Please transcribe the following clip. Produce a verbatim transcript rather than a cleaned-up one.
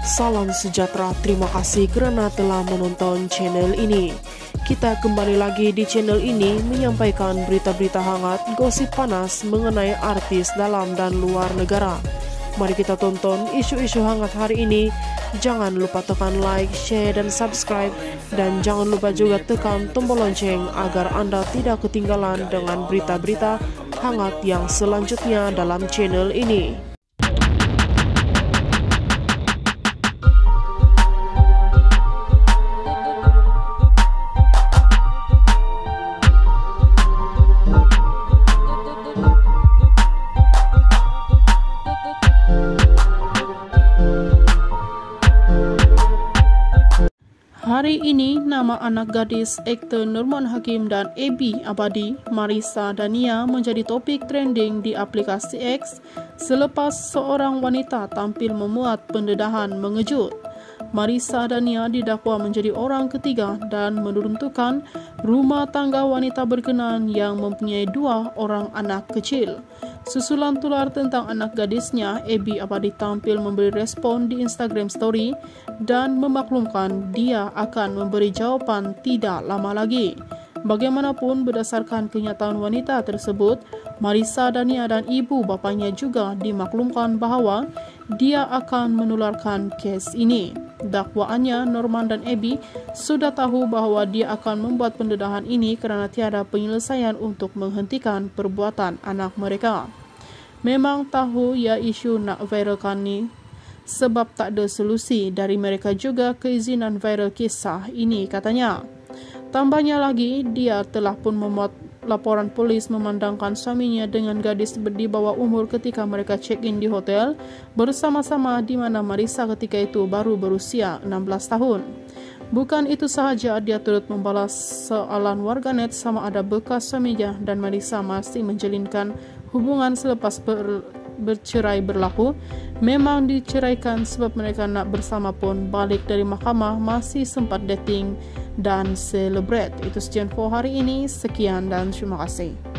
Salam sejahtera, terima kasih kerana telah menonton channel ini. Kita kembali lagi di channel ini menyampaikan berita-berita hangat, gosip panas mengenai artis dalam dan luar negara. Mari kita tonton isu-isu hangat hari ini. Jangan lupa tekan like, share dan subscribe. Dan jangan lupa juga tekan tombol lonceng agar Anda tidak ketinggalan dengan berita-berita hangat yang selanjutnya dalam channel ini. Hari ini, nama anak gadis aktor Nurman Hakim dan Ebi Abadi, Marissa Dania, menjadi topik trending di aplikasi X selepas seorang wanita tampil memuat pendedahan mengejut. Marissa Dania didakwa menjadi orang ketiga dan menurunkan rumah tangga wanita berkenan yang mempunyai dua orang anak kecil. Susulan tular tentang anak gadisnya, Ebi Abadi tampil memberi respon di Instagram Story dan memaklumkan dia akan memberi jawapan tidak lama lagi. Bagaimanapun, berdasarkan kenyataan wanita tersebut, Marissa Dania dan ibu bapanya juga dimaklumkan bahawa dia akan menularkan kes ini. Dakwaannya, Norman dan Ebi sudah tahu bahawa dia akan membuat pendedahan ini kerana tiada penyelesaian untuk menghentikan perbuatan anak mereka. Memang tahu ya isu nak viralkan ni sebab tak ada solusi dari mereka juga keizinan viral kisah ini, katanya. Tambahnya lagi, dia telah pun memuat laporan polis memandangkan suaminya dengan gadis di bawah umur ketika mereka check-in di hotel bersama-sama, di mana Marissa ketika itu baru berusia enam belas tahun. Bukan itu sahaja, dia turut membalas soalan warganet sama ada bekas suaminya dan Marissa masih menjalinkan hubungan selepas ber, bercerai berlaku. Memang diceraikan sebab mereka nak bersama pun balik dari mahkamah, masih sempat dating dan celebrate. Itu sekian for hari ini. Sekian dan terima kasih.